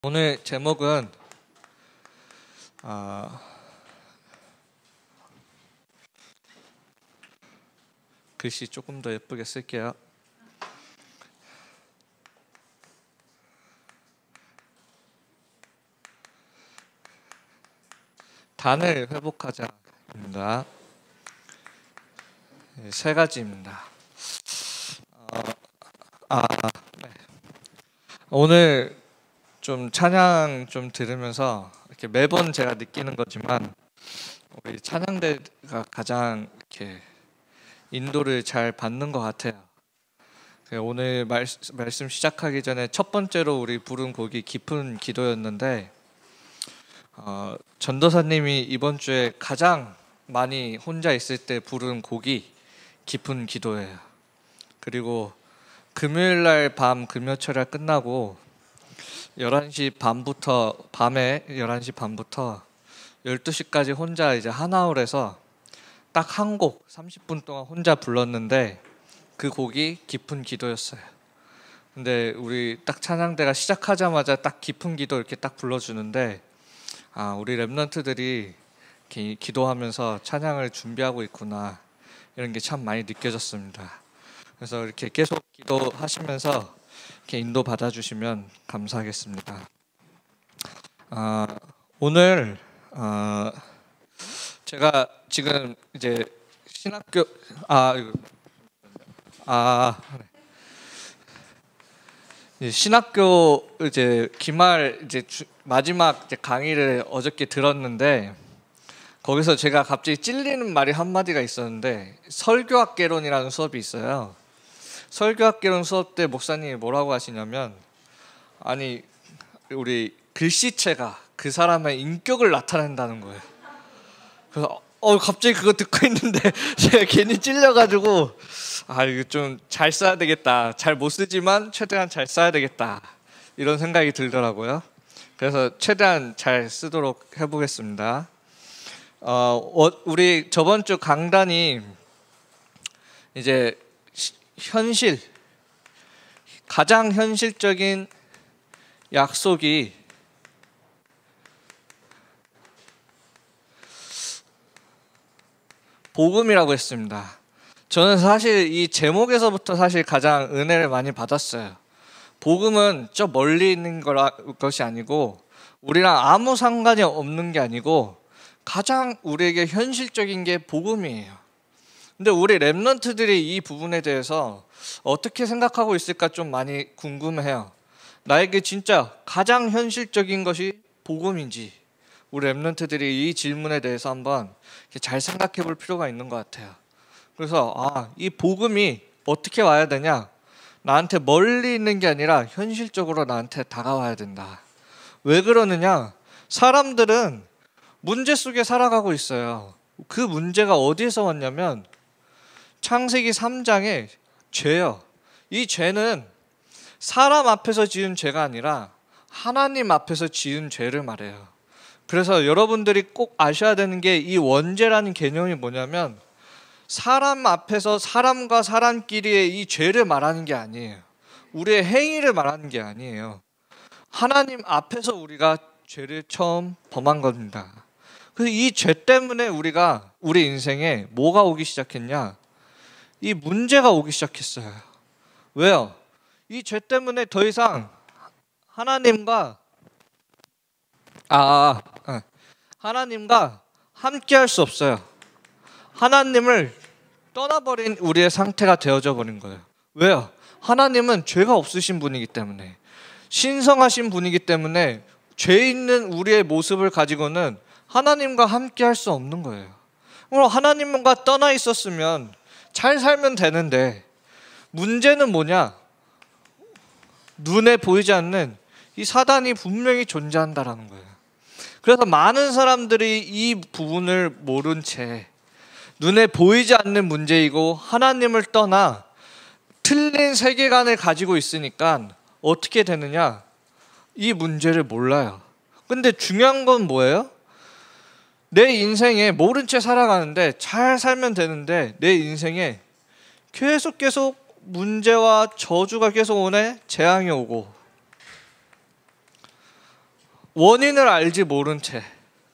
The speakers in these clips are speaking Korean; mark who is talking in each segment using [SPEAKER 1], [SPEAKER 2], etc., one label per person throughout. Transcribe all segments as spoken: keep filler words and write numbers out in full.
[SPEAKER 1] 오늘 제목은 어, 글씨 조금 더 예쁘게 쓸게요. 단을 회복하자입니다. 세 가지입니다. 어, 아, 네. 오늘 좀 찬양 좀 들으면서 이렇게 매번 제가 느끼는 거지만 우리 찬양대가 가장 이렇게 인도를 잘 받는 것 같아요. 오늘 말, 말씀 시작하기 전에 첫 번째로 우리 부른 곡이 깊은 기도였는데 어, 전도사님이 이번 주에 가장 많이 혼자 있을 때 부른 곡이 깊은 기도예요. 그리고 금요일날 밤 금요철야 끝나고 열한 시 반부터 밤에 열한 시 반부터 열두 시까지 혼자 이제 하나홀에서 딱 한 곡 삼십 분 동안 혼자 불렀는데 그 곡이 깊은 기도였어요. 근데 우리 딱 찬양대가 시작하자마자 딱 깊은 기도 이렇게 딱 불러주는데 아, 우리 랩런트들이 이렇게 기도하면서 찬양을 준비하고 있구나 이런 게 참 많이 느껴졌습니다. 그래서 이렇게 계속 기도하시면서 이렇게 인도 받아주시면 감사하겠습니다. 아, 오늘 아, 제가 지금 이제 신학교 아 이거 아 네. 신학교 이제 기말 이제 주, 마지막 이제 강의를 어저께 들었는데 거기서 제가 갑자기 찔리는 말이 한 마디가 있었는데 설교학개론이라는 수업이 있어요. 설교학개론 수업 때 목사님이 뭐라고 하시냐면 아니 우리 글씨체가 그 사람의 인격을 나타낸다는 거예요. 그래서 어 갑자기 그거 듣고 있는데 제가 괜히 찔려가지고 아 이거 좀 잘 써야 되겠다. 잘 못 쓰지만 최대한 잘 써야 되겠다 이런 생각이 들더라고요. 그래서 최대한 잘 쓰도록 해보겠습니다. 어 우리 저번 주 강단이 이제 현실, 가장 현실적인 약속이 복음이라고 했습니다. 저는 사실 이 제목에서부터 사실 가장 은혜를 많이 받았어요. 복음은 저 멀리 있는 거라, 것이 아니고 우리랑 아무 상관이 없는 게 아니고 가장 우리에게 현실적인 게 복음이에요. 근데 우리 랩런트들이 이 부분에 대해서 어떻게 생각하고 있을까 좀 많이 궁금해요. 나에게 진짜 가장 현실적인 것이 복음인지 우리 랩런트들이 이 질문에 대해서 한번 잘 생각해 볼 필요가 있는 것 같아요. 그래서 아, 이 복음이 어떻게 와야 되냐? 나한테 멀리 있는 게 아니라 현실적으로 나한테 다가와야 된다. 왜 그러느냐? 사람들은 문제 속에 살아가고 있어요. 그 문제가 어디에서 왔냐면 창세기 삼 장에 죄요. 이 죄는 사람 앞에서 지은 죄가 아니라 하나님 앞에서 지은 죄를 말해요. 그래서 여러분들이 꼭 아셔야 되는 게 이 원죄라는 개념이 뭐냐면 사람 앞에서 사람과 사람끼리의 이 죄를 말하는 게 아니에요. 우리의 행위를 말하는 게 아니에요. 하나님 앞에서 우리가 죄를 처음 범한 겁니다. 그래서 이 죄 때문에 우리가 우리 인생에 뭐가 오기 시작했냐? 이 문제가 오기 시작했어요. 왜요? 이 죄 때문에 더 이상 하나님과 아, 아 하나님과 함께 할 수 없어요. 하나님을 떠나버린 우리의 상태가 되어져 버린 거예요. 왜요? 하나님은 죄가 없으신 분이기 때문에 신성하신 분이기 때문에 죄 있는 우리의 모습을 가지고는 하나님과 함께 할 수 없는 거예요. 그럼 하나님과 떠나 있었으면 잘 살면 되는데 문제는 뭐냐? 눈에 보이지 않는 이 사단이 분명히 존재한다라는 거예요. 그래서 많은 사람들이 이 부분을 모른 채 눈에 보이지 않는 문제이고 하나님을 떠나 틀린 세계관을 가지고 있으니까 어떻게 되느냐? 이 문제를 몰라요. 근데 중요한 건 뭐예요? 내 인생에 모른 채 살아가는데 잘 살면 되는데 내 인생에 계속 계속 문제와 저주가 계속 오네. 재앙이 오고 원인을 알지 모른 채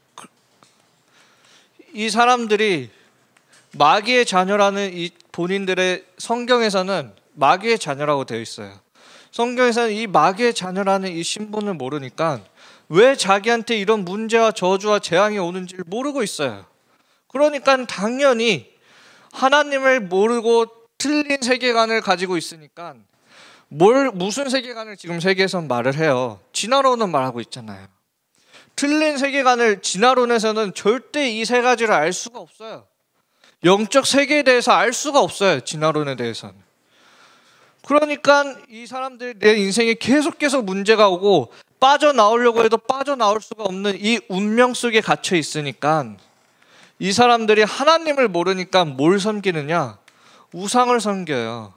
[SPEAKER 1] 이 사람들이 마귀의 자녀라는 이 본인들의 성경에서는 마귀의 자녀라고 되어 있어요. 성경에서는 이 마귀의 자녀라는 이 신분을 모르니까 왜 자기한테 이런 문제와 저주와 재앙이 오는지를 모르고 있어요. 그러니까 당연히 하나님을 모르고 틀린 세계관을 가지고 있으니까 뭘 무슨 세계관을 지금 세계에선 말을 해요. 진화론은 말하고 있잖아요. 틀린 세계관을 진화론에서는 절대 이 세 가지를 알 수가 없어요. 영적 세계에 대해서 알 수가 없어요. 진화론에 대해서는. 그러니까 이 사람들이 내 인생에 계속 계속 문제가 오고 빠져나오려고 해도 빠져나올 수가 없는 이 운명 속에 갇혀 있으니까 이 사람들이 하나님을 모르니까 뭘 섬기느냐? 우상을 섬겨요.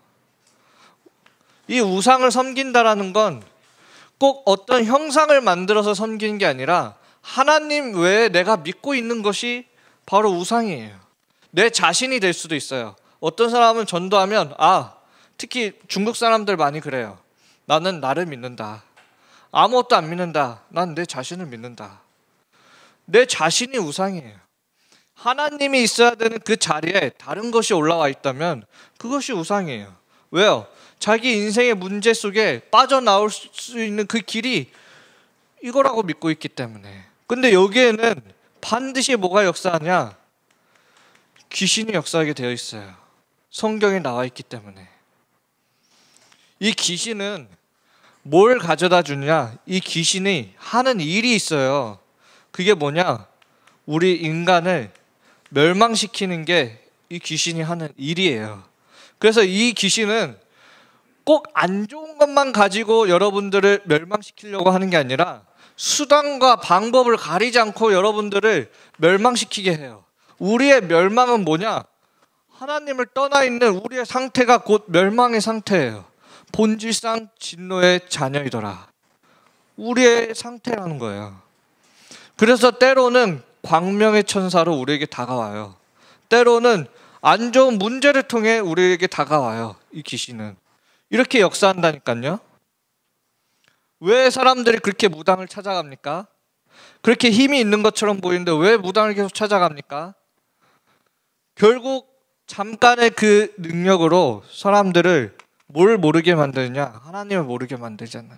[SPEAKER 1] 이 우상을 섬긴다라는 건 꼭 어떤 형상을 만들어서 섬기는 게 아니라 하나님 외에 내가 믿고 있는 것이 바로 우상이에요. 내 자신이 될 수도 있어요. 어떤 사람은 전도하면 아, 특히 중국 사람들 많이 그래요. 나는 나를 믿는다. 아무것도 안 믿는다. 난 내 자신을 믿는다. 내 자신이 우상이에요. 하나님이 있어야 되는 그 자리에 다른 것이 올라와 있다면 그것이 우상이에요. 왜요? 자기 인생의 문제 속에 빠져나올 수 있는 그 길이 이거라고 믿고 있기 때문에. 근데 여기에는 반드시 뭐가 역사하냐? 귀신이 역사하게 되어 있어요. 성경에 나와 있기 때문에. 이 귀신은 뭘 가져다 주냐? 이 귀신이 하는 일이 있어요. 그게 뭐냐? 우리 인간을 멸망시키는 게 이 귀신이 하는 일이에요. 그래서 이 귀신은 꼭 안 좋은 것만 가지고 여러분들을 멸망시키려고 하는 게 아니라 수단과 방법을 가리지 않고 여러분들을 멸망시키게 해요. 우리의 멸망은 뭐냐? 하나님을 떠나 있는 우리의 상태가 곧 멸망의 상태예요. 본질상 진노의 자녀이더라. 우리의 상태라는 거예요. 그래서 때로는 광명의 천사로 우리에게 다가와요. 때로는 안 좋은 문제를 통해 우리에게 다가와요. 이 귀신은. 이렇게 역사한다니까요. 왜 사람들이 그렇게 무당을 찾아갑니까? 그렇게 힘이 있는 것처럼 보이는데 왜 무당을 계속 찾아갑니까? 결국 잠깐의 그 능력으로 사람들을 뭘 모르게 만드느냐? 하나님을 모르게 만들잖아요.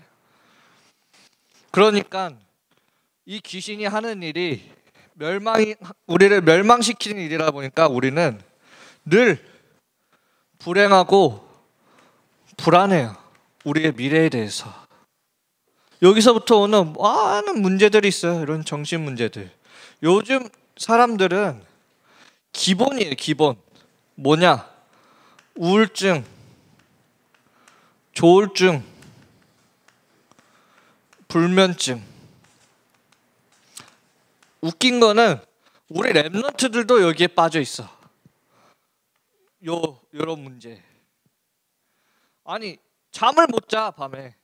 [SPEAKER 1] 그러니까 이 귀신이 하는 일이 멸망이 우리를 멸망시키는 일이라 보니까 우리는 늘 불행하고 불안해요. 우리의 미래에 대해서. 여기서부터 오는 많은 문제들이 있어요. 이런 정신 문제들. 요즘 사람들은 기본이에요. 기본. 뭐냐? 우울증, 조울증, 불면증. 웃긴 거는 우리 랩런트들도 여기에 빠져 있어. 요 요런 문제. 아니 잠을 못 자 밤에.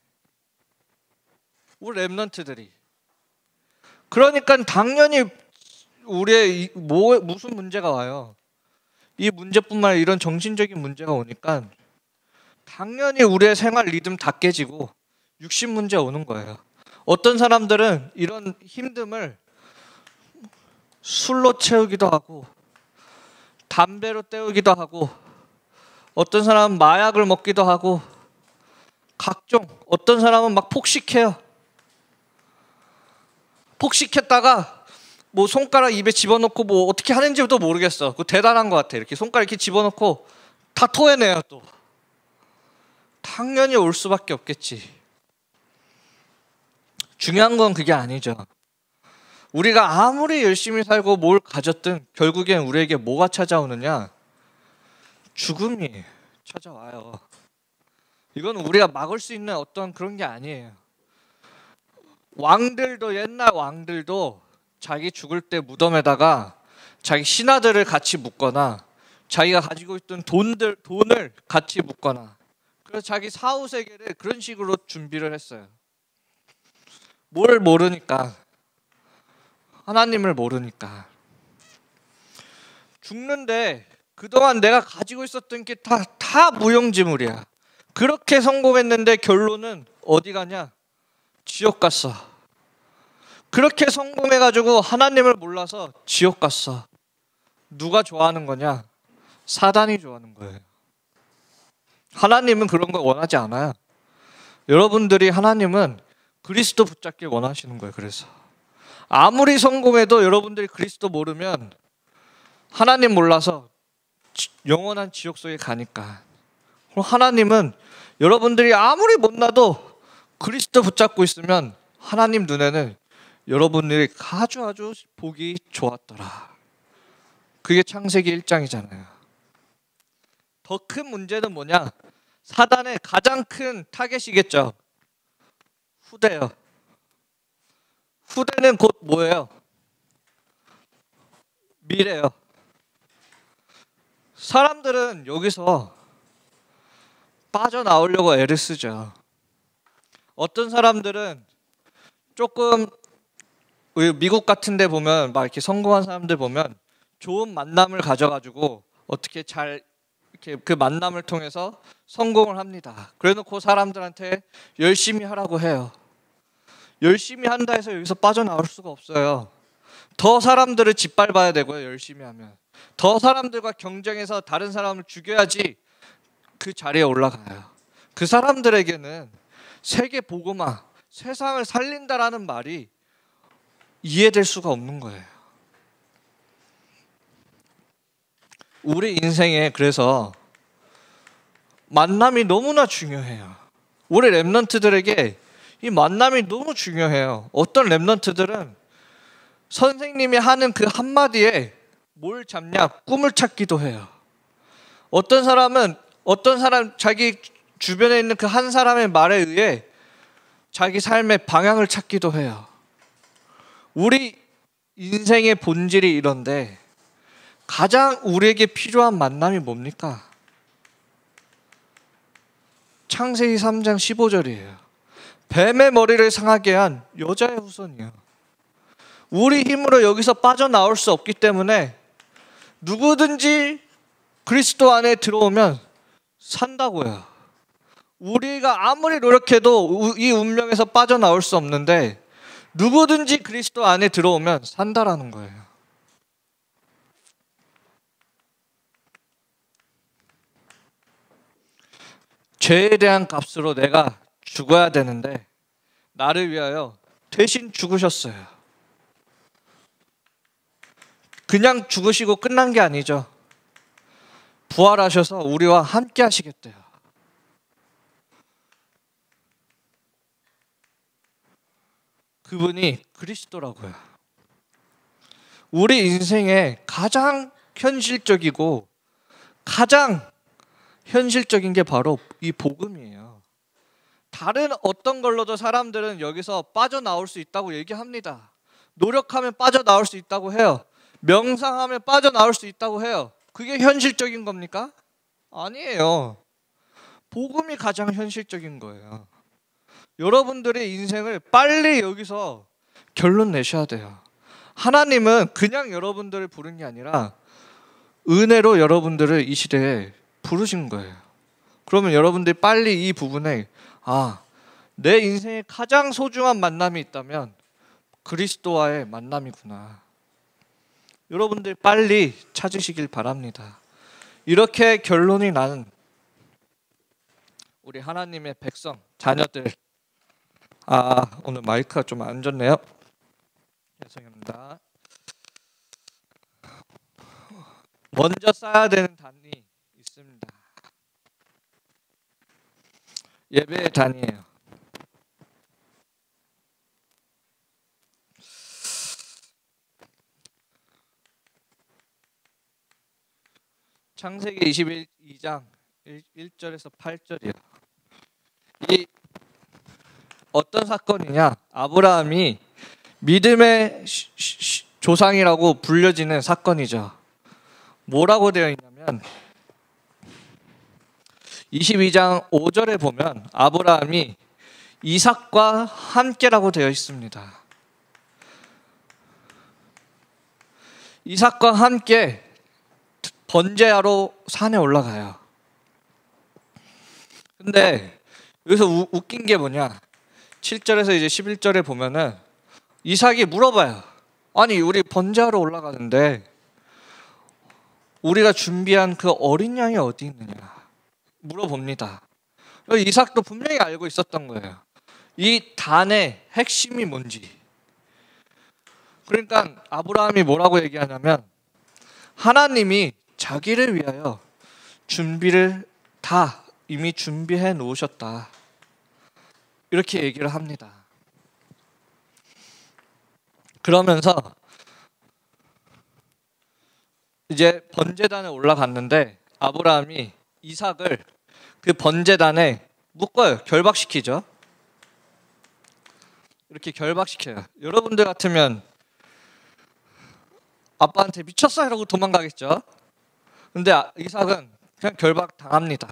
[SPEAKER 1] 우리 랩런트들이. 그러니까 당연히 우리의 뭐 무슨 문제가 와요. 이 문제뿐만 아니라 이런 정신적인 문제가 오니까 당연히 우리의 생활 리듬 다 깨지고 육신 문제 오는 거예요. 어떤 사람들은 이런 힘듦을 술로 채우기도 하고 담배로 때우기도 하고 어떤 사람은 마약을 먹기도 하고 각종 어떤 사람은 막 폭식해요. 폭식했다가 뭐 손가락 입에 집어넣고 뭐 어떻게 하는지도 모르겠어. 그거 대단한 것 같아. 이렇게 손가락 이렇게 집어넣고 다 토해내요 또. 당연히 올 수밖에 없겠지. 중요한 건 그게 아니죠. 우리가 아무리 열심히 살고 뭘 가졌든 결국엔 우리에게 뭐가 찾아오느냐? 죽음이 찾아와요. 이건 우리가 막을 수 있는 어떤 그런 게 아니에요. 왕들도 옛날 왕들도 자기 죽을 때 무덤에다가 자기 신하들을 같이 묻거나 자기가 가지고 있던 돈들, 돈을 같이 묻거나 그래서 자기 사후 세계를 그런 식으로 준비를 했어요. 뭘 모르니까. 하나님을 모르니까. 죽는데 그동안 내가 가지고 있었던 게 다, 다 무용지물이야. 그렇게 성공했는데 결론은 어디 가냐? 지옥 갔어. 그렇게 성공해가지고 하나님을 몰라서 지옥 갔어. 누가 좋아하는 거냐? 사단이 좋아하는 거예요. 하나님은 그런 걸 원하지 않아요. 여러분들이 하나님은 그리스도 붙잡길 원하시는 거예요. 그래서 아무리 성공해도 여러분들이 그리스도 모르면 하나님 몰라서 영원한 지옥 속에 가니까. 그럼 하나님은 여러분들이 아무리 못나도 그리스도 붙잡고 있으면 하나님 눈에는 여러분들이 아주 아주 보기 좋았더라. 그게 창세기 일 장이잖아요. 더 큰 문제는 뭐냐? 사단의 가장 큰 타겟이겠죠. 후대요. 후대는 곧 뭐예요? 미래요. 사람들은 여기서 빠져나오려고 애를 쓰죠. 어떤 사람들은 조금 미국 같은 데 보면 막 이렇게 성공한 사람들 보면 좋은 만남을 가져가지고 어떻게 잘 이렇게 그 만남을 통해서 성공을 합니다. 그래놓고 그 사람들한테 열심히 하라고 해요. 열심히 한다 해서 여기서 빠져나올 수가 없어요. 더 사람들을 짓밟아야 되고요. 열심히 하면 더 사람들과 경쟁해서 다른 사람을 죽여야지 그 자리에 올라가요. 그 사람들에게는 세계 복음화, 세상을 살린다라는 말이 이해될 수가 없는 거예요. 우리 인생에 그래서 만남이 너무나 중요해요. 우리 랩런트들에게 이 만남이 너무 중요해요. 어떤 랩런트들은 선생님이 하는 그 한마디에 뭘 잡냐? 꿈을 찾기도 해요. 어떤 사람은 어떤 사람 자기 주변에 있는 그 한 사람의 말에 의해 자기 삶의 방향을 찾기도 해요. 우리 인생의 본질이 이런데 가장 우리에게 필요한 만남이 뭡니까? 창세기 삼 장 십오 절이에요. 뱀의 머리를 상하게 한 여자의 후손이요. 우리 힘으로 여기서 빠져나올 수 없기 때문에 누구든지 그리스도 안에 들어오면 산다고요. 우리가 아무리 노력해도 이 운명에서 빠져나올 수 없는데 누구든지 그리스도 안에 들어오면 산다라는 거예요. 죄에 대한 값으로 내가 죽어야 되는데 나를 위하여 대신 죽으셨어요. 그냥 죽으시고 끝난 게 아니죠. 부활하셔서 우리와 함께 하시겠대요. 그분이 그리스도라고요. 우리 인생의 가장 현실적이고 가장 현실적인 게 바로 이 복음이에요. 다른 어떤 걸로도 사람들은 여기서 빠져나올 수 있다고 얘기합니다. 노력하면 빠져나올 수 있다고 해요. 명상하면 빠져나올 수 있다고 해요. 그게 현실적인 겁니까? 아니에요. 복음이 가장 현실적인 거예요. 여러분들의 인생을 빨리 여기서 결론 내셔야 돼요. 하나님은 그냥 여러분들을 부른 게 아니라 은혜로 여러분들을 이 시대에 부르신 거예요. 그러면 여러분들이 빨리 이 부분에 아, 내 인생에 가장 소중한 만남이 있다면 그리스도와의 만남이구나. 여러분들 빨리 찾으시길 바랍니다. 이렇게 결론이 나는 우리 하나님의 백성, 자녀들. 아, 오늘 마이크가 좀 안 좋네요. 죄송합니다. 먼저 쌓아야 되는 단위 있습니다. 예배의 단위예요. 창세기 이십이 장 일 절에서 팔 절이요. 이 어떤 사건이냐? 아브라함이 믿음의 조상이라고 불려지는 사건이죠. 뭐라고 되어 있냐면 이십이 장 오 절에 보면 아브라함이 이삭과 함께라고 되어 있습니다. 이삭과 함께 번제하러 산에 올라가요. 근데 여기서 우, 웃긴 게 뭐냐? 칠 절에서 이제 십일 절에 보면은 이삭이 물어봐요. 아니 우리 번제하러 올라가는데 우리가 준비한 그 어린 양이 어디 있느냐 물어봅니다. 이삭도 분명히 알고 있었던 거예요. 이 단의 핵심이 뭔지. 그러니까 아브라함이 뭐라고 얘기하냐면 하나님이 자기를 위하여 준비를 다 이미 준비해 놓으셨다. 이렇게 얘기를 합니다. 그러면서 이제 번제단에 올라갔는데 아브라함이 이삭을 그 번제단에 묶어요. 결박시키죠. 이렇게 결박시켜요. 여러분들 같으면 아빠한테 미쳤어 이러고 도망가겠죠. 근데 이삭은 그냥 결박 당합니다.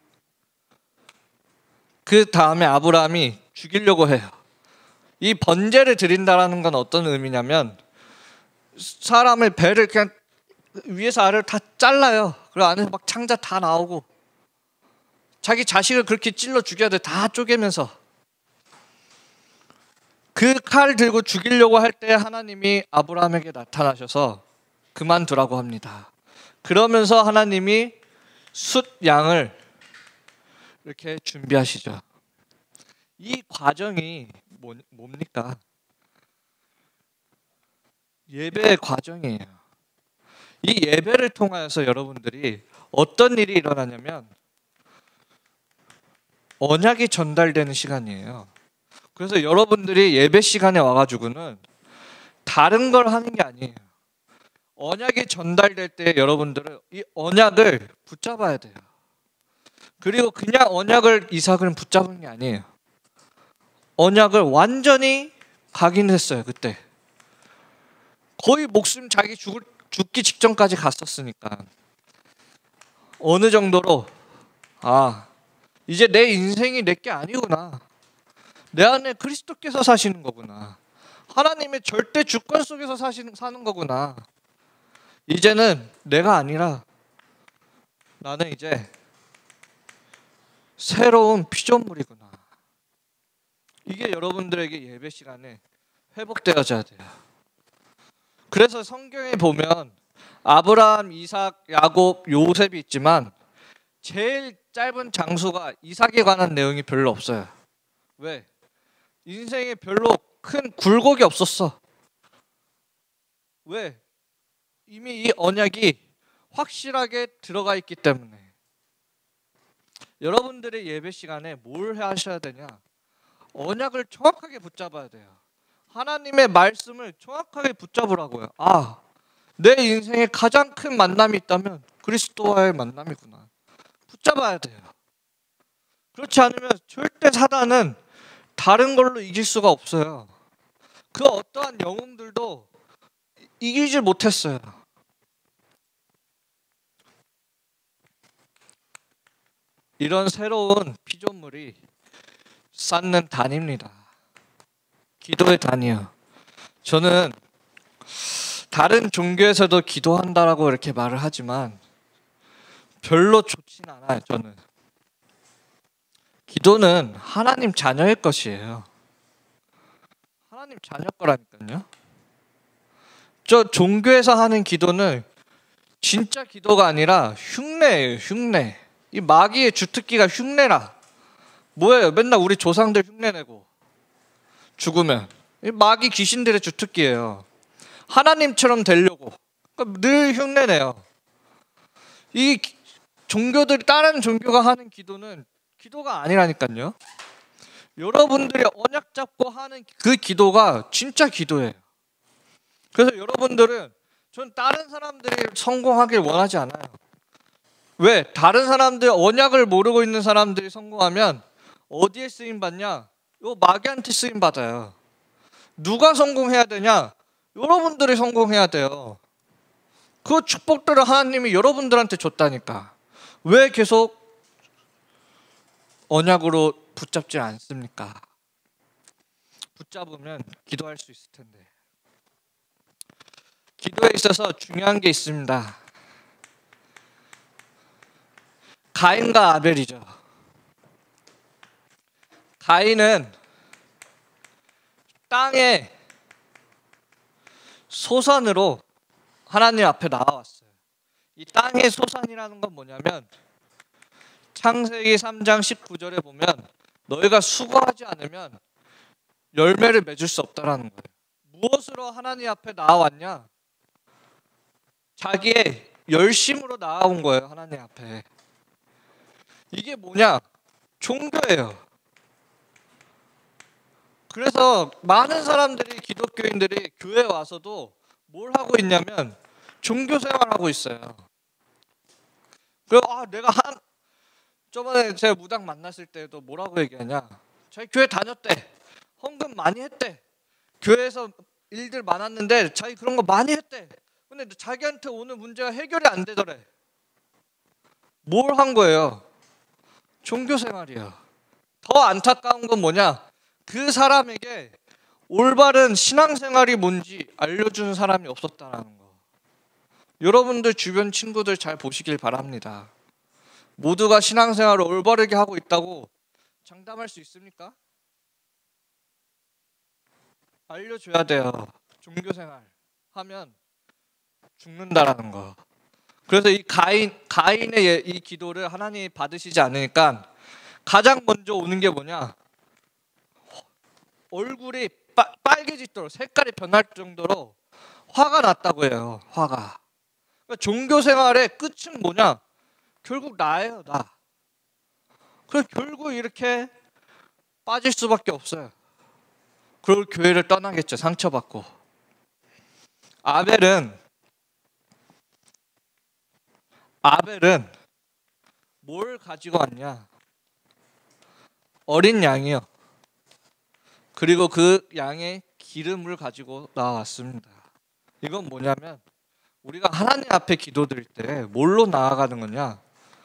[SPEAKER 1] 그 다음에 아브라함이 죽이려고 해요. 이 번제를 드린다라는 건 어떤 의미냐면 사람의 배를 그냥 위에서 아래를 다 잘라요. 그리고 안에서 막 창자 다 나오고 자기 자식을 그렇게 찔러 죽여야 돼. 다 쪼개면서. 그 칼 들고 죽이려고 할 때 하나님이 아브라함에게 나타나셔서 그만두라고 합니다. 그러면서 하나님이 숫 양을 이렇게 준비하시죠. 이 과정이 뭐, 뭡니까? 예배의 과정이에요. 이 예배를 통하여서 여러분들이 어떤 일이 일어나냐면 언약이 전달되는 시간이에요. 그래서 여러분들이 예배 시간에 와가지고는 다른 걸 하는 게 아니에요. 언약이 전달될 때 여러분들은 이 언약을 붙잡아야 돼요. 그리고 그냥 언약을 이삭은 붙잡은 게 아니에요. 언약을 완전히 각인했어요. 그때 거의 목숨 자기 죽을, 죽기 직전까지 갔었으니까 어느 정도로 아 이제 내 인생이 내게 아니구나. 내 안에 그리스도께서 사시는 거구나. 하나님의 절대 주권 속에서 사시는, 사는 거구나. 이제는 내가 아니라 나는 이제 새로운 피조물이구나. 이게 여러분들에게 예배 시간에 회복되어져야 돼요. 그래서 성경에 보면 아브라함, 이삭, 야곱, 요셉이 있지만 제일 짧은 장수가 이삭에 관한 내용이 별로 없어요. 왜? 인생에 별로 큰 굴곡이 없었어. 왜? 이미 이 언약이 확실하게 들어가 있기 때문에. 여러분들의 예배 시간에 뭘 하셔야 되냐? 언약을 정확하게 붙잡아야 돼요. 하나님의 말씀을 정확하게 붙잡으라고요. 아, 내 인생에 가장 큰 만남이 있다면 그리스도와의 만남이구나. 붙잡아야 돼요. 그렇지 않으면 절대 사단은 다른 걸로 이길 수가 없어요. 그 어떠한 영웅들도 이기질 못했어요. 이런 새로운 피조물이 쌓는 단입니다. 기도의 단이요. 저는 다른 종교에서도 기도한다라고 이렇게 말을 하지만 별로 좋진 않아요. 저는 기도는 하나님 자녀의 것이에요. 하나님 자녀 거라니까요. 저 종교에서 하는 기도는 진짜 기도가 아니라 흉내예요. 흉내. 이 마귀의 주특기가 흉내라. 뭐예요? 맨날 우리 조상들 흉내내고 죽으면 이 마귀 귀신들의 주특기예요. 하나님처럼 되려고 그러니까 늘 흉내내요. 이 종교들이 다른 종교가 하는 기도는 기도가 아니라니까요. 여러분들이 언약 잡고 하는 그 기도가 진짜 기도예요. 그래서 여러분들은 전 다른 사람들이 성공하길 원하지 않아요. 왜? 다른 사람들 언약을 모르고 있는 사람들이 성공하면 어디에 쓰임 받냐? 요 마귀한테 쓰임 받아요. 누가 성공해야 되냐? 여러분들이 성공해야 돼요. 그 축복들을 하나님이 여러분들한테 줬다니까. 왜 계속 언약으로 붙잡지 않습니까? 붙잡으면 기도할 수 있을 텐데. 기도에 있어서 중요한 게 있습니다. 가인과 아벨이죠. 가인은 땅에 소산으로 하나님 앞에 나와왔어요. 이 땅의 소산이라는 건 뭐냐면 창세기 삼 장 십구 절에 보면 너희가 수고하지 않으면 열매를 맺을 수 없다라는 거예요. 무엇으로 하나님 앞에 나와왔냐? 자기의 열심으로 나아온 거예요. 하나님 앞에. 이게 뭐냐? 종교예요. 그래서 많은 사람들이, 기독교인들이 교회 와서도 뭘 하고 있냐면 종교 생활하고 있어요. 그 아 내가 한 저번에 제가 무당 만났을 때도 뭐라고 얘기하냐? 자기 교회 다녔대. 헌금 많이 했대. 교회에서 일들 많았는데 자기 그런 거 많이 했대. 근데 자기한테 오는 문제가 해결이 안 되더래. 뭘 한 거예요? 종교 생활이에요. 더 안타까운 건 뭐냐? 그 사람에게 올바른 신앙생활이 뭔지 알려주는 사람이 없었다는 거. 여러분들 주변 친구들 잘 보시길 바랍니다. 모두가 신앙생활을 올바르게 하고 있다고 장담할 수 있습니까? 알려줘야 돼요. 종교생활 하면 죽는다라는 거. 그래서 이 가인, 가인의 이 기도를 하나님이 받으시지 않으니까 가장 먼저 오는 게 뭐냐? 얼굴이 빠, 빨개지도록 색깔이 변할 정도로 화가 났다고 해요. 화가. 그러니까 종교생활의 끝은 뭐냐? 결국 나예요. 나. 그래서 결국 이렇게 빠질 수밖에 없어요. 그리고 교회를 떠나겠죠. 상처받고. 아벨은 아벨은 뭘 가지고 왔냐? 어린 양이요. 그리고 그 양의 기름을 가지고 나왔습니다. 이건 뭐냐면 우리가 하나님 앞에 기도드릴 때 뭘로 나아가는 거냐?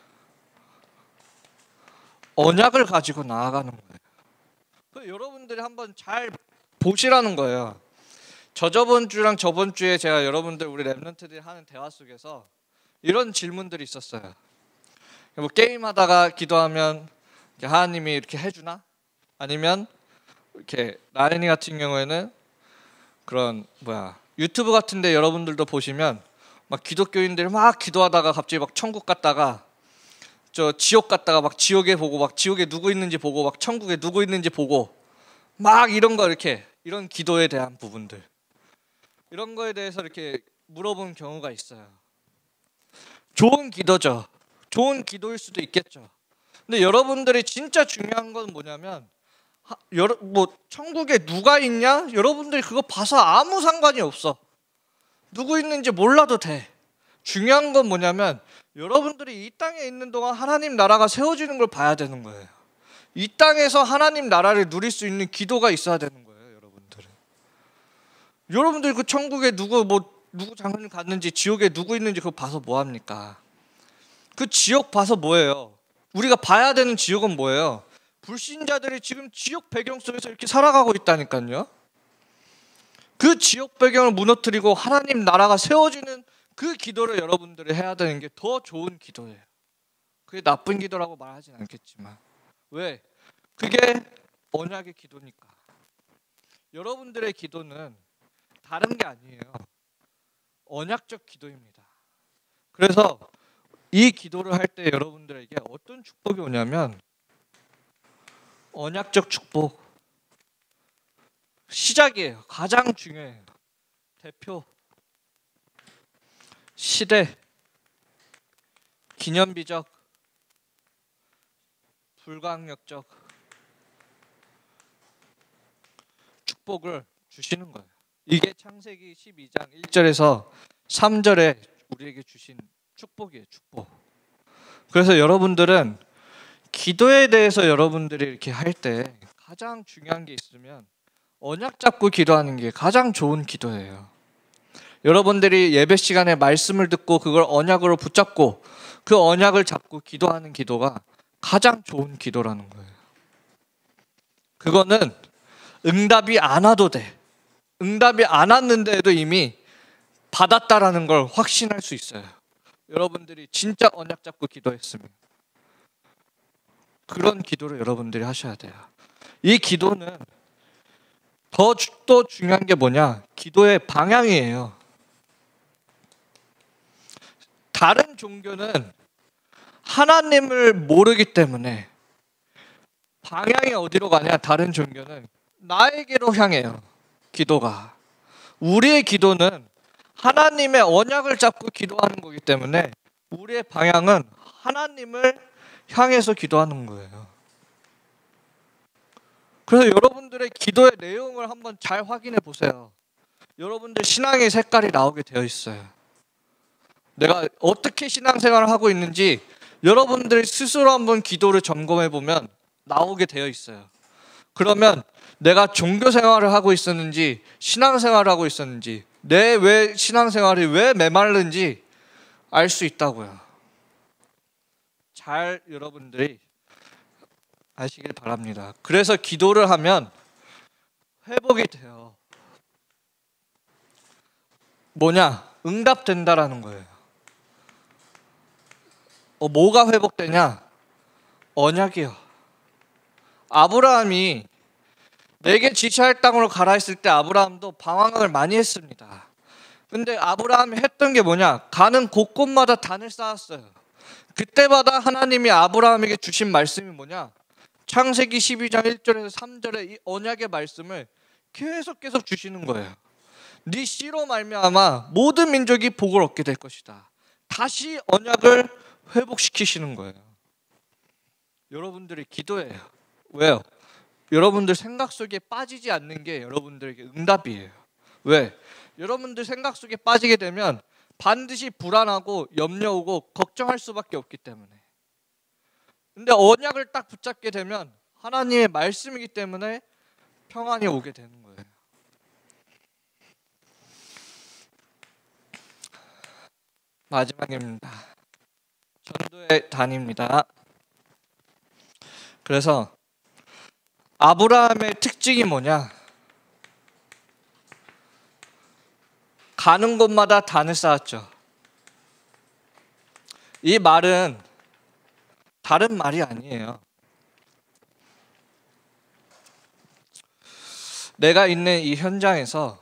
[SPEAKER 1] 언약을 가지고 나아가는 거예요. 그래서 여러분들이 한번 잘 보시라는 거예요. 저저번 주랑 저번 주에 제가 여러분들 우리 랩런트들이 하는 대화 속에서 이런 질문들이 있었어요. 뭐 게임하다가 기도하면 하나님이 이렇게 해주나? 아니면 이렇게 나린이 같은 경우에는 그런 뭐야 유튜브 같은데 여러분들도 보시면 막 기독교인들이 막 기도하다가 갑자기 막 천국 갔다가 저 지옥 갔다가 막 지옥에 보고 막 지옥에 누구 있는지 보고 막 천국에 누구 있는지 보고 막 이런 거 이렇게 이런 기도에 대한 부분들 이런 거에 대해서 이렇게 물어본 경우가 있어요. 좋은 기도죠. 좋은 기도일 수도 있겠죠. 근데 여러분들이 진짜 중요한 건 뭐냐면 하, 여러, 뭐 천국에 누가 있냐? 여러분들이 그거 봐서 아무 상관이 없어. 누구 있는지 몰라도 돼. 중요한 건 뭐냐면 여러분들이 이 땅에 있는 동안 하나님 나라가 세워지는 걸 봐야 되는 거예요. 이 땅에서 하나님 나라를 누릴 수 있는 기도가 있어야 되는 거예요. 여러분들은. 여러분들이 그 천국에 누구 뭐 누구 장로님 갔는지 지옥에 누구 있는지 그거 봐서 뭐 합니까? 그 지옥 봐서 뭐예요? 우리가 봐야 되는 지옥은 뭐예요? 불신자들이 지금 지옥 배경 속에서 이렇게 살아가고 있다니까요. 그 지옥 배경을 무너뜨리고 하나님 나라가 세워지는 그 기도를 여러분들이 해야 되는 게 더 좋은 기도예요. 그게 나쁜 기도라고 말하진 않겠지만 왜? 그게 언약의 기도니까. 여러분들의 기도는 다른 게 아니에요. 언약적 기도입니다. 그래서 이 기도를 할 때 여러분들에게 어떤 축복이 오냐면 언약적 축복 시작이에요. 가장 중요해요. 대표 시대 기념비적 불가항력적 축복을 주시는 거예요. 이게 창세기 십이 장 일 절에서 삼 절에 우리에게 주신 축복이에요. 축복. 그래서 여러분들은 기도에 대해서 여러분들이 이렇게 할 때 가장 중요한 게 있으면 언약 잡고 기도하는 게 가장 좋은 기도예요. 여러분들이 예배 시간에 말씀을 듣고 그걸 언약으로 붙잡고 그 언약을 잡고 기도하는 기도가 가장 좋은 기도라는 거예요. 그거는 응답이 안 와도 돼. 응답이 안 왔는데도 이미 받았다라는 걸 확신할 수 있어요. 여러분들이 진짜 언약 잡고 기도했으면 그런 기도를 여러분들이 하셔야 돼요. 이 기도는 더 또 중요한 게 뭐냐? 기도의 방향이에요. 다른 종교는 하나님을 모르기 때문에 방향이 어디로 가냐? 다른 종교는 나에게로 향해요. 기도가. 우리의 기도는 하나님의 언약을 잡고 기도하는 거기 때문에 우리의 방향은 하나님을 향해서 기도하는 거예요. 그래서 여러분들의 기도의 내용을 한번 잘 확인해 보세요. 여러분들 신앙의 색깔이 나오게 되어 있어요. 내가 어떻게 신앙생활을 하고 있는지 여러분들이 스스로 한번 기도를 점검해 보면 나오게 되어 있어요. 그러면 내가 종교생활을 하고 있었는지 신앙생활을 하고 있었는지 내 왜 신앙생활이 왜 메말른지 알 수 있다고요. 잘 여러분들이 아시길 바랍니다. 그래서 기도를 하면 회복이 돼요. 뭐냐? 응답된다라는 거예요. 어, 뭐가 회복되냐? 언약이요. 아브라함이 내게 지시할 땅으로 가라 했을 때 아브라함도 방황을 많이 했습니다. 근데 아브라함이 했던 게 뭐냐? 가는 곳곳마다 단을 쌓았어요. 그때마다 하나님이 아브라함에게 주신 말씀이 뭐냐? 창세기 십이 장 일 절에서 삼 절의 이 언약의 말씀을 계속 계속 주시는 거예요. 네 씨로 말미암아 모든 민족이 복을 얻게 될 것이다. 다시 언약을 회복시키시는 거예요. 여러분들이 기도해요. 왜요? 여러분들 생각 속에 빠지지 않는 게 여러분들에게 응답이에요. 왜? 여러분들 생각 속에 빠지게 되면 반드시 불안하고 염려 오고 걱정할 수밖에 없기 때문에. 근데 언약을 딱 붙잡게 되면 하나님의 말씀이기 때문에 평안이 오게 되는 거예요. 마지막입니다. 전도의 단입니다. 그래서 아브라함의 특징이 뭐냐? 가는 곳마다 단을 쌓았죠. 이 말은 다른 말이 아니에요. 내가 있는 이 현장에서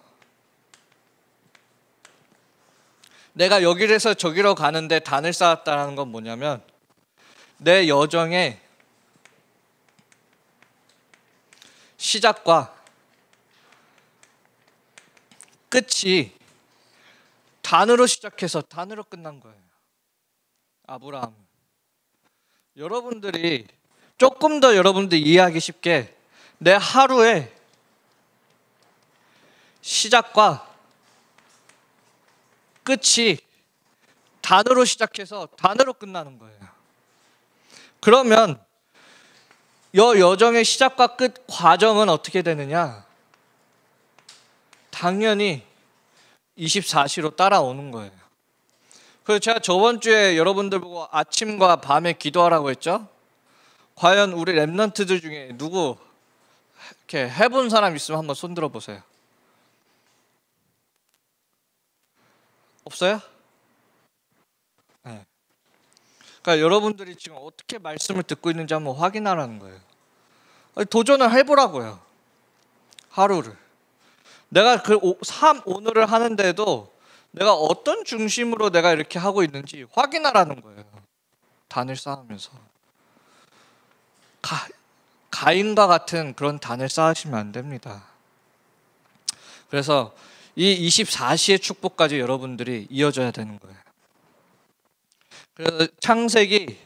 [SPEAKER 1] 내가 여기에서 저기로 가는데 단을 쌓았다는 건 뭐냐면 내 여정의 시작과 끝이 단으로 시작해서 단으로 끝난 거예요. 아브라함. 여러분들이 조금 더 여러분들 이해하기 쉽게 내 하루의 시작과 끝이 단으로 시작해서 단으로 끝나는 거예요. 그러면 이 여정의 시작과 끝 과정은 어떻게 되느냐? 당연히 이십사 시로 따라오는 거예요. 그래서 제가 저번 주에 여러분들 보고 아침과 밤에 기도하라고 했죠? 과연 우리 랩런트들 중에 누구 이렇게 해본 사람 있으면 한번 손 들어 보세요. 없어요? 네. 그러니까 여러분들이 지금 어떻게 말씀을 듣고 있는지 한번 확인하라는 거예요. 도전을 해보라고요. 하루를. 내가 그 삶 오늘을 하는데도 내가 어떤 중심으로 내가 이렇게 하고 있는지 확인하라는 거예요. 단을 쌓으면서. 가, 가인과 같은 그런 단을 쌓으시면 안 됩니다. 그래서 이 이십사 시의 축복까지 여러분들이 이어져야 되는 거예요. 그래서 창세기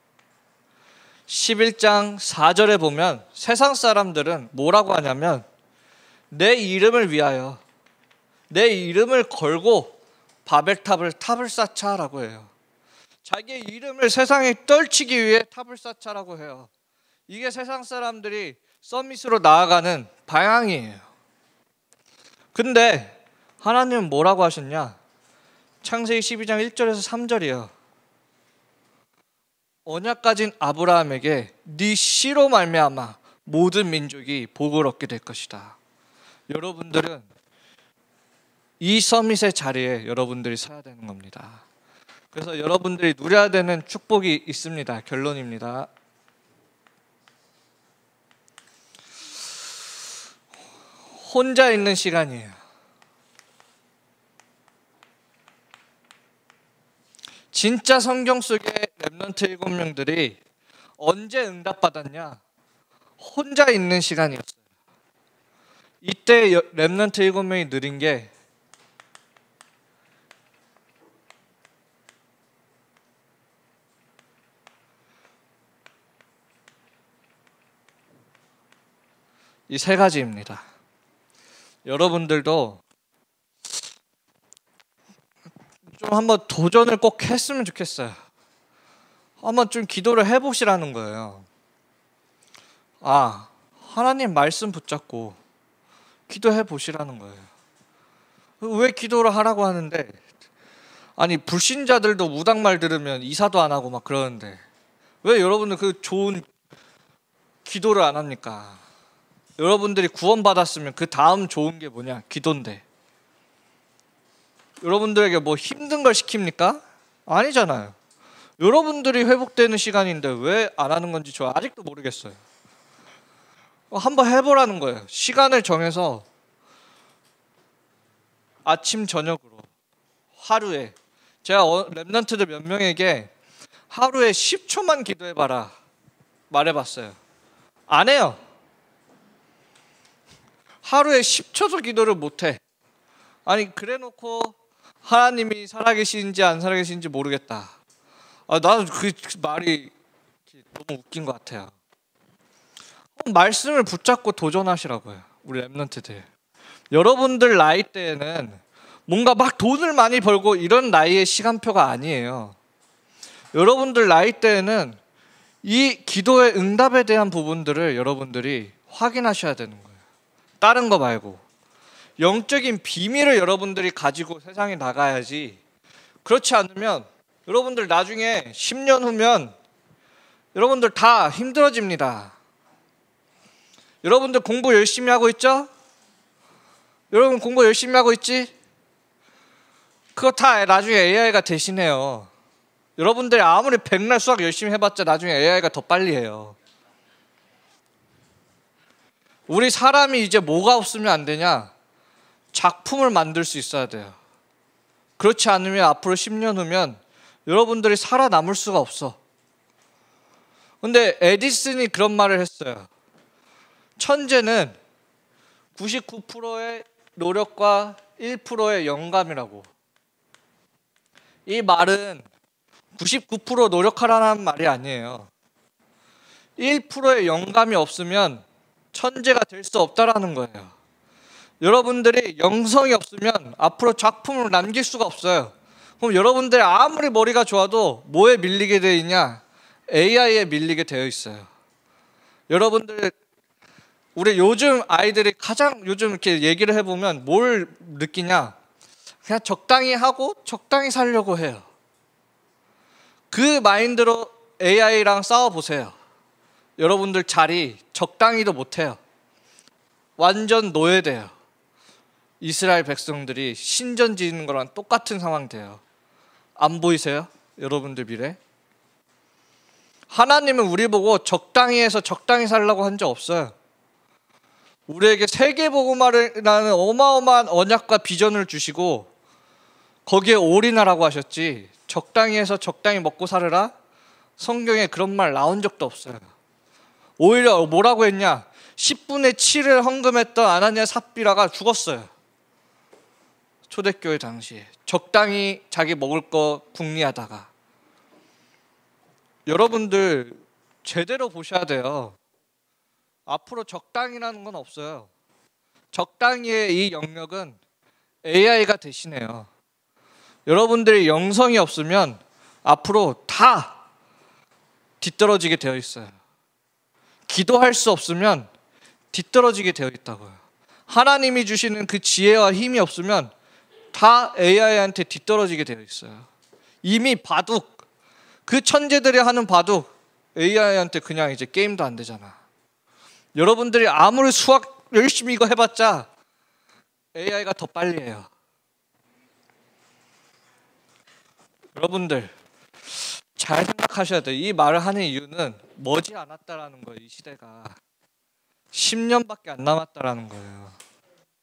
[SPEAKER 1] 십일 장 사 절에 보면 세상 사람들은 뭐라고 하냐면 내 이름을 위하여 내 이름을 걸고 바벨탑을 탑을 쌓자라고 해요. 자기의 이름을 세상에 떨치기 위해 탑을 쌓자라고 해요. 이게 세상 사람들이 서밋으로 나아가는 방향이에요. 근데 하나님은 뭐라고 하셨냐? 창세기 십이 장 일 절에서 삼 절이요. 언약 가진 아브라함에게 네 씨로 말미암아 모든 민족이 복을 얻게 될 것이다. 여러분들은 이 서밋의 자리에 여러분들이 서야 되는 겁니다. 그래서 여러분들이 누려야 되는 축복이 있습니다. 결론입니다. 혼자 있는 시간이에요. 진짜 성경 속의 렘넌트 일곱 명들이 언제 응답받았냐? 혼자 있는 시간이었어요. 이때 렘넌트 일곱 명이 느린 게 이 세 가지입니다. 여러분들도 좀 한번 도전을 꼭 했으면 좋겠어요. 한번 좀 기도를 해보시라는 거예요. 아, 하나님 말씀 붙잡고 기도해 보시라는 거예요. 왜 기도를 하라고 하는데, 아니 불신자들도 무당말 들으면 이사도 안 하고 막 그러는데 왜 여러분들 그 좋은 기도를 안 합니까? 여러분들이 구원받았으면 그 다음 좋은 게 뭐냐? 기도인데 여러분들에게 뭐 힘든 걸 시킵니까? 아니잖아요. 여러분들이 회복되는 시간인데 왜 안 하는 건지 저 아직도 모르겠어요. 한번 해보라는 거예요. 시간을 정해서 아침 저녁으로 하루에, 제가 렘넌트들 몇 명에게 하루에 십 초만 기도해봐라 말해봤어요. 안 해요. 하루에 십 초도 기도를 못해. 아니 그래놓고 하나님이 살아계신지 안 살아계신지 모르겠다. 아, 나는 그 말이 너무 웃긴 것 같아요. 말씀을 붙잡고 도전하시라고요. 우리 렘넌트들. 여러분들 나이 때에는 뭔가 막 돈을 많이 벌고 이런 나이의 시간표가 아니에요. 여러분들 나이 때에는 이 기도의 응답에 대한 부분들을 여러분들이 확인하셔야 되는 거예요. 다른 거 말고 영적인 비밀을 여러분들이 가지고 세상에 나가야지. 그렇지 않으면 여러분들 나중에 십 년 후면 여러분들 다 힘들어집니다. 여러분들 공부 열심히 하고 있죠? 여러분 공부 열심히 하고 있지? 그거 다 나중에 에이아이가 대신해요. 여러분들이 아무리 백날 수학 열심히 해봤자 나중에 에이아이가 더 빨리 해요. 우리 사람이 이제 뭐가 없으면 안 되냐? 작품을 만들 수 있어야 돼요. 그렇지 않으면 앞으로 십 년 후면 여러분들이 살아남을 수가 없어. 근데 에디슨이 그런 말을 했어요. 천재는 구십구 퍼센트의 노력과 일 퍼센트의 영감이라고. 이 말은 구십구 퍼센트 노력하라는 말이 아니에요. 일 퍼센트의 영감이 없으면 천재가 될 수 없다라는 거예요. 여러분들이 영성이 없으면 앞으로 작품을 남길 수가 없어요. 그럼 여러분들이 아무리 머리가 좋아도 뭐에 밀리게 되어 있냐? 에이아이에 밀리게 되어 있어요. 여러분들, 우리 요즘 아이들이 가장 요즘 이렇게 얘기를 해보면 뭘 느끼냐? 그냥 적당히 하고 적당히 살려고 해요. 그 마인드로 에이아이랑 싸워보세요. 여러분들 자리 적당히도 못해요. 완전 노예돼요. 이스라엘 백성들이 신전 지는 거랑 똑같은 상황 돼요. 안 보이세요? 여러분들 미래? 하나님은 우리 보고 적당히 해서 적당히 살라고 한 적 없어요. 우리에게 세계복음화라는 어마어마한 언약과 비전을 주시고 거기에 올인하라고 하셨지, 적당히 해서 적당히 먹고 살으라? 성경에 그런 말 나온 적도 없어요. 오히려 뭐라고 했냐? 십분의 칠을 헌금했던 아나니아 삽비라가 죽었어요. 초대교회 당시에 적당히 자기 먹을 거 궁리하다가. 여러분들 제대로 보셔야 돼요. 앞으로 적당히라는 건 없어요. 적당히의 이 영역은 에이아이가 대신해요. 여러분들이 영성이 없으면 앞으로 다 뒤떨어지게 되어 있어요. 기도할 수 없으면 뒤떨어지게 되어 있다고요. 하나님이 주시는 그 지혜와 힘이 없으면 다 에이아이한테 뒤떨어지게 되어 있어요. 이미 바둑, 그 천재들이 하는 바둑 에이아이한테 그냥 이제 게임도 안 되잖아. 여러분들이 아무리 수학 열심히 이거 해봤자 에이아이가 더 빨리 해요. 여러분들 잘 생각하셔야 돼요. 이 말을 하는 이유는 머지 않았다라는 거예요. 이 시대가 십 년밖에 안 남았다라는 거예요.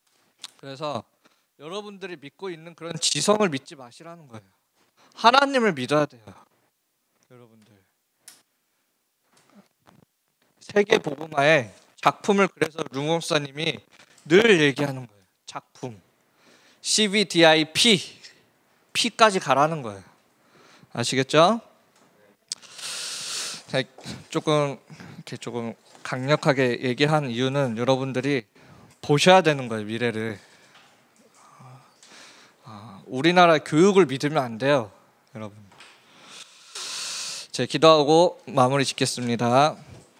[SPEAKER 1] 그래서 여러분들이 믿고 있는 그런 지성을 믿지 마시라는 거예요. 하나님을 믿어야 돼요. 여러분들. 세계 복음화의 작품을 그래서 루 목사님이 늘 얘기하는 거예요. 작품. 씨브이디아이피. P까지 가라는 거예요. 아시겠죠? 조금 이렇게 조금 강력하게 얘기한 이유는 여러분들이 보셔야 되는 거예요. 미래를. 우리나라 교육을 믿으면 안 돼요, 여러분. 제 기도하고 마무리 짓겠습니다.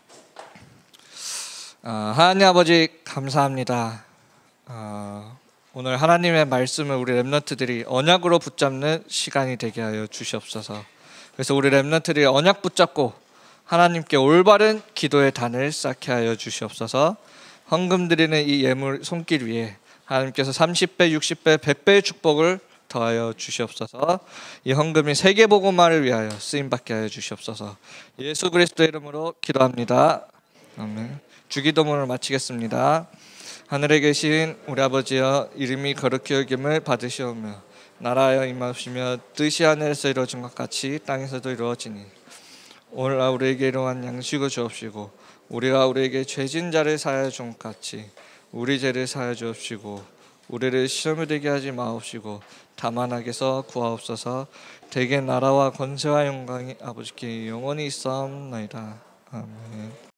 [SPEAKER 1] 어, 하나님 아버지 감사합니다. 어, 오늘 하나님의 말씀을 우리 렘넌트들이 언약으로 붙잡는 시간이 되게 하여 주시옵소서. 그래서 우리 렘넌트들이 언약 붙잡고 하나님께 올바른 기도의 단을 쌓게 하여 주시옵소서. 헌금 드리는 이 예물 손길 위에 하나님께서 삼십 배, 육십 배, 백 배의 축복을 더하여 주시옵소서. 이 헌금이 세계복음화를 위하여 쓰임받게 하여 주시옵소서. 예수 그리스도의 이름으로 기도합니다. 아멘. 주기도문을 마치겠습니다. 하늘에 계신 우리 아버지여, 이름이 거룩히 여김을 받으시오며 나라여 임하시며 뜻이 하늘에서 이루어진 것 같이 땅에서도 이루어지니 오늘날 우리에게 일용할 양식을 주옵시고 우리가 우리에게 죄진 자를 사하여 준 것 같이 우리 죄를 사하여 주옵시고 우리를 시험에 들게 하지 마옵시고 다만 악에서 구하옵소서. 대개 나라와 권세와 영광이 아버지께 영원히 있사옵나이다. 아멘.